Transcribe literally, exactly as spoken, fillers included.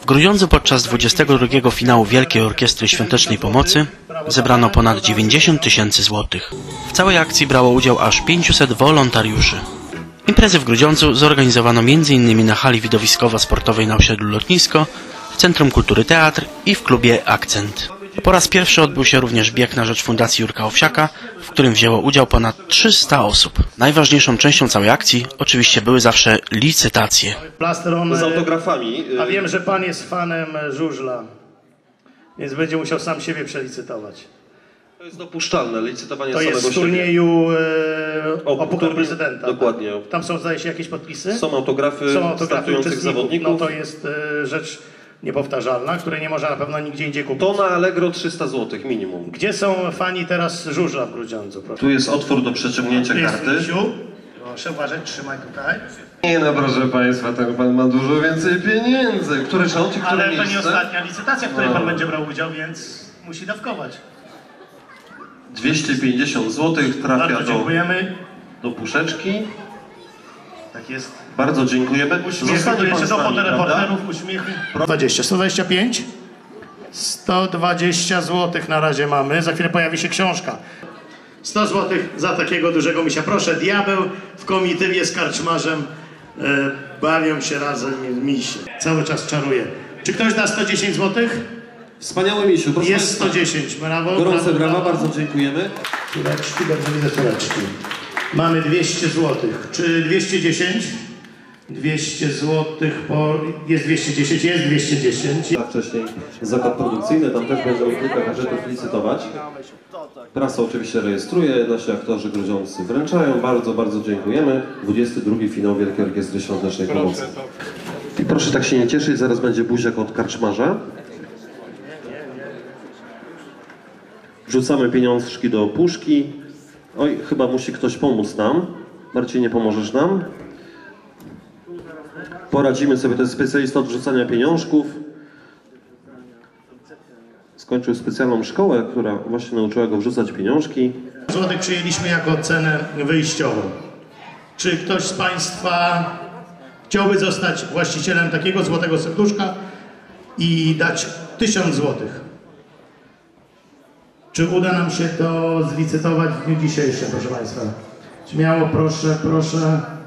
Grudziądzu podczas dwudziestego drugiego finału Wielkiej Orkiestry Świątecznej Pomocy zebrano ponad dziewięćdziesiąt tysięcy złotych. W całej akcji brało udział aż pięciuset wolontariuszy. Imprezy w Grudziądzu zorganizowano między innymi na hali widowiskowo-sportowej na osiedlu Lotnisko, w Centrum Kultury Teatr i w klubie Akcent. Po raz pierwszy odbył się również bieg na rzecz Fundacji Jurka Owsiaka, w którym wzięło udział ponad trzysta osób. Najważniejszą częścią całej akcji oczywiście były zawsze licytacje. Plastron z autografami. A wiem, że pan jest fanem żużla, więc będzie musiał sam siebie przelicytować. To jest dopuszczalne, licytowanie to samego jest w siebie. turnieju e, o, o Puchar Prezydenta. Dokładnie. Tak? Tam są, zdaje się, jakieś podpisy? Są autografy, są autografy startujących zawodników. No to jest e, rzecz niepowtarzalna, której nie można na pewno nigdzie indziej kupić. To na Allegro trzysta złotych minimum. Gdzie są fani teraz żużla w Grudziądzu? Proszę. Tu jest otwór do przeciągnięcia Tu jest karty. Misiu. Proszę uważać, trzymaj tutaj. Nie no, proszę państwa, ten pan ma dużo więcej pieniędzy. Które rząd i które Ale miejsce? to nie ostatnia licytacja, w której pan będzie brał udział, więc musi dawkować. dwieście pięćdziesiąt złotych trafia Bardzo do, dziękujemy. do puszeczki. Tak jest. Bardzo dziękujemy. Uśmiechy, jeszcze do fotoreporterów, uśmiechy. dwadzieścia, sto dwadzieścia pięć? sto dwadzieścia złotych na razie mamy. Za chwilę pojawi się książka. sto złotych za takiego dużego misia. Proszę, diabeł w komitywie z karczmarzem e, bawią się razem w misie. Cały czas czaruje. Czy ktoś da sto dziesięć złotych? Wspaniały misiu, proszę. Jest sto dziesięć, brawo. Gorące brawo, brawa, bardzo dziękujemy. Tureczki, bardzo widzę tureczki. Mamy dwieście złotych. Czy dwieście dziesięć? dwieście złotych, po... jest dwieście dziesięć, jest dwieście dziesięć. A wcześniej zakład produkcyjny, tam też będziemy kilka gadżetów licytować. Prasa oczywiście rejestruje, nasi aktorzy grudziądzy wręczają. Bardzo, bardzo dziękujemy. dwudziesty drugi finał Wielkiej Orkiestry Świątecznej Pomocy. I proszę tak się nie cieszyć, zaraz będzie buziak od karczmarza. Wrzucamy pieniążki do puszki. Oj, chyba musi ktoś pomóc nam. Marcinie, pomożesz nam? Poradzimy sobie, to jest specjalista od wrzucania pieniążków. Skończył specjalną szkołę, która właśnie nauczyła go wrzucać pieniążki. Złotych przyjęliśmy jako cenę wyjściową. Czy ktoś z państwa chciałby zostać właścicielem takiego złotego serduszka i dać tysiąc złotych? Czy uda nam się to zlicytować w dniu dzisiejszym, proszę państwa? Śmiało, proszę, proszę.